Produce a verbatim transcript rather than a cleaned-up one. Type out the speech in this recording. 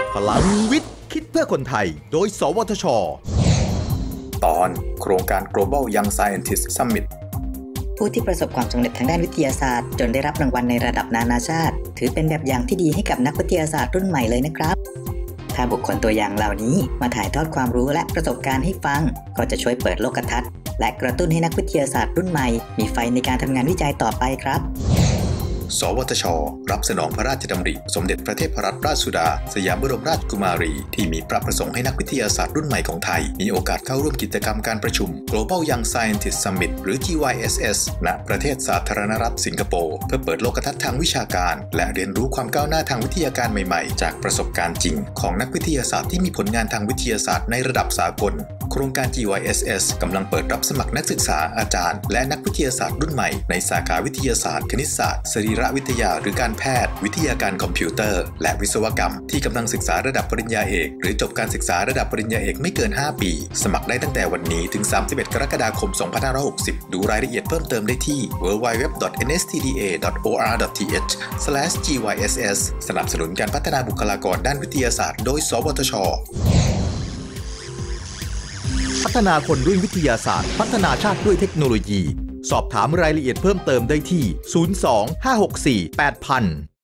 พลังวิทย์คิดเพื่อคนไทยโดยสวทช. ตอนโครงการ Global Young Scientist Summit ผู้ที่ประสบความสำเร็จทางด้านวิทยาศาสตร์จนได้รับรางวัลในระดับนานาชาติถือเป็นแบบอย่างที่ดีให้กับนักวิทยาศาสตร์รุ่นใหม่เลยนะครับถ้าบุคคลตัวอย่างเหล่านี้มาถ่ายทอดความรู้และประสบการณ์ให้ฟังก็จะช่วยเปิดโลกทัศน์และกระตุ้นให้นักวิทยาศาสตร์รุ่นใหม่มีไฟในการทำงานวิจัยต่อไปครับสวทช.รับสนองพระราชดำริสมเด็จพระเทพรัตนราชสุดาสยามบรมราชกุมารีที่มีพระประสงค์ให้นักวิทยาศาสตร์รุ่นใหม่ของไทยมีโอกาสเข้าร่วมกิจกรรมการประชุม Global Young Scientist Summit หรือ จี วาย เอส เอส ณ ประเทศสาธารณรัฐสิงคโปร์เพื่อเปิดโลกทัศน์ทางวิชาการและเรียนรู้ความก้าวหน้าทางวิทยาการใหม่ๆจากประสบการณ์จริงของนักวิทยาศาสตร์ที่มีผลงานทางวิทยาศาสตร์ในระดับสากลโครงการ จี วาย เอส เอส กำลังเปิดรับสมัครนักศึกษาอาจารย์และนักวิทยาศาสตร์รุ่นใหม่ในสาขาวิทยาศาสตร์คณิตศาสตร์สรีรวิทยาหรือการแพทย์วิทยาการคอมพิวเตอร์และวิศวกรรมที่กำลังศึกษาระดับปริญญาเอกหรือจบการศึกษาระดับปริญญาเอกไม่เกินห้าปีสมัครได้ตั้งแต่วันนี้ถึงสามสิบเอ็ดกรกฎาคมสองพันห้าร้อยหกสิบดูรายละเอียดเพิ่มเติมได้ที่ ดับเบิลยู ดับเบิลยู ดับเบิลยู ดอท เอ็น เอส ที ดี เอ ดอท โอ อาร์ ดอท ที เอช สแลช จี วาย เอส เอส สนับสนุนการพัฒนาบุคลากรด้านวิทยาศาสตร์โดยสวทช. พัฒนาคนด้วยวิทยาศาสตร์พัฒนาชาติด้วยเทคโนโลยีสอบถามรายละเอียดเพิ่มเติมได้ที่ศูนย์ สอง ห้า หก สี่ แปด ศูนย์ ศูนย์